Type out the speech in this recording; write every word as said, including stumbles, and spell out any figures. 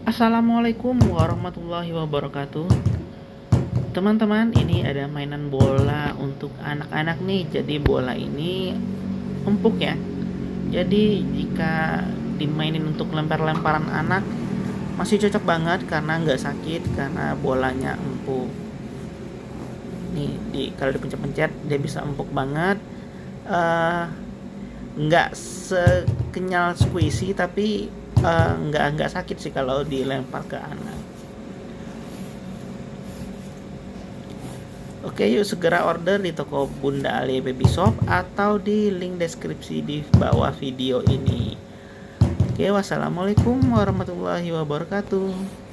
Assalamualaikum warahmatullahi wabarakatuh. Teman-teman, ini ada mainan bola untuk anak-anak nih. Jadi bola ini empuk ya. Jadi jika dimainin untuk lempar-lemparan anak masih cocok banget karena nggak sakit karena bolanya empuk. Nih, di kalau dipencet-pencet dia bisa empuk banget. Uh, nggak sekenyal squishy tapi uh, nggak nggak sakit sih kalau dilempar ke anak. Oke, yuk segera order di toko Bunda Ali Baby Shop atau di link deskripsi di bawah video ini. Oke, wassalamualaikum warahmatullahi wabarakatuh.